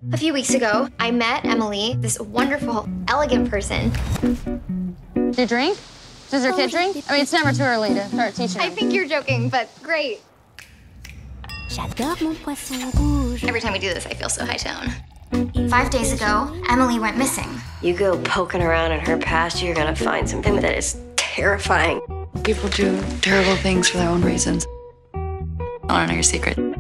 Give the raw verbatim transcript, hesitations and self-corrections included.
A few weeks ago, I met Emily, this wonderful, elegant person. Do you drink? Does your kid drink? I mean, it's never too early to start teaching them. I think you're joking, but great. J'adore mon poisson rouge. Every time we do this, I feel so high tone. Five days ago, Emily went missing. You go poking around in her past, you're gonna find something that is terrifying. People do terrible things for their own reasons. I wanna know your secret.